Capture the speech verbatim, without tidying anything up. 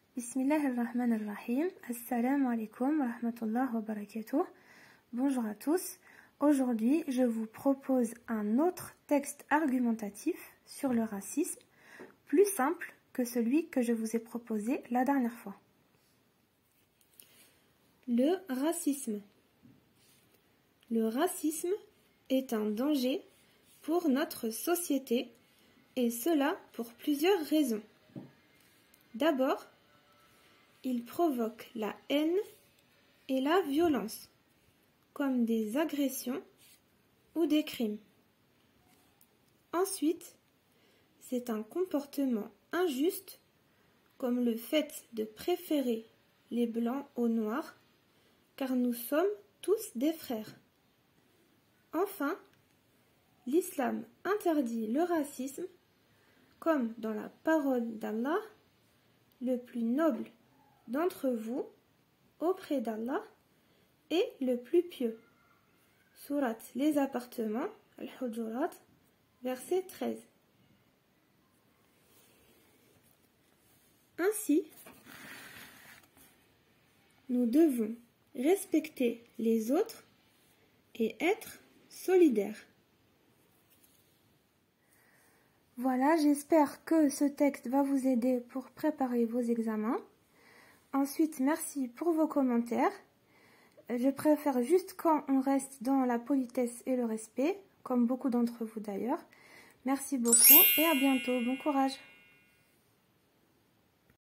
Bismillahirrahmanirrahim. Assalamu alaikum wa rahmatullahi wa barakatuh. Bonjour à tous. Aujourd'hui, je vous propose un autre texte argumentatif sur le racisme, plus simple que celui que je vous ai proposé la dernière fois. Le racisme. Le racisme est un danger pour notre société, et cela pour plusieurs raisons. D'abord, il provoque la haine et la violence, comme des agressions ou des crimes. Ensuite, c'est un comportement injuste, comme le fait de préférer les blancs aux noirs, car nous sommes tous des frères. Enfin, l'islam interdit le racisme, comme dans la parole d'Allah, le plus noble d'entre vous auprès d'Allah est le plus pieux. Sourate Les Appartements, Al-Hujurat, verset treize. Ainsi, nous devons respecter les autres et être solidaires. Voilà, j'espère que ce texte va vous aider pour préparer vos examens. Ensuite, merci pour vos commentaires. Je préfère juste quand on reste dans la politesse et le respect, comme beaucoup d'entre vous d'ailleurs. Merci beaucoup et à bientôt. Bon courage.